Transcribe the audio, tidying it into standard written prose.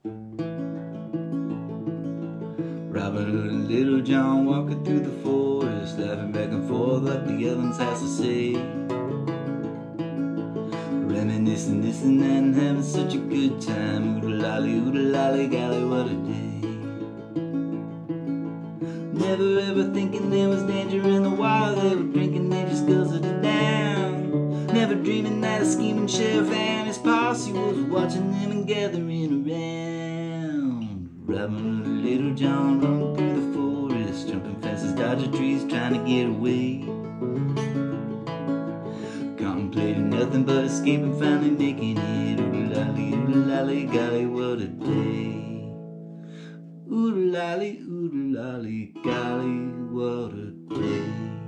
Robin Hood and Little John walking through the forest, laughing back and forth like the young'uns has to say. Reminiscing this and that and having such a good time. Oo-De-Lally, golly, what a day. Never ever thinking there was danger in the water they were drinking, they just guzzled it down. Never dreaming that a scheming sheriff and his posse was watching them and gathering around. Robin Hood and Little John running through the forest, jumping fences, dodging trees, trying to get away. Contemplating nothing but escaping, finally making it. Oo-De-Lally, golly, what a day. Oo-De-Lally, golly, what a day.